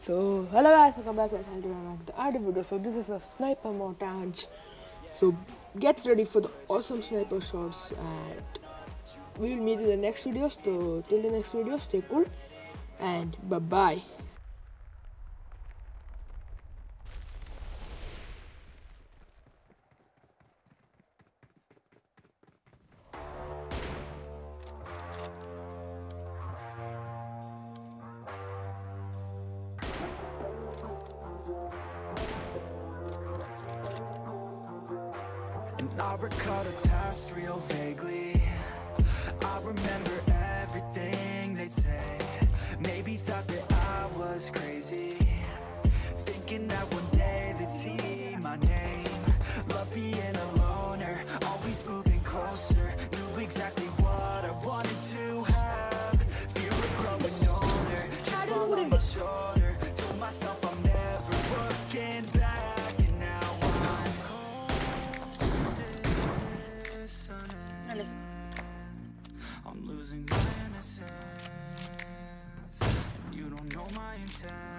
So hello guys, welcome back to the art video. So this is a sniper montage. So get ready for the awesome sniper shots, and we will meet in the next video. So till the next video, stay cool and bye bye. And I recall the past real vaguely. I remember everything they'd say. Maybe thought that I was crazy, thinking that one day they'd see my name. Love being a loner, always moving closer. Knew exactly what I wanted to have. Fear of growing older, chip on my shoulder. Told myself I'm never looking back, and now I'm dissonant. I'm losing my innocence, and you don't know my intent.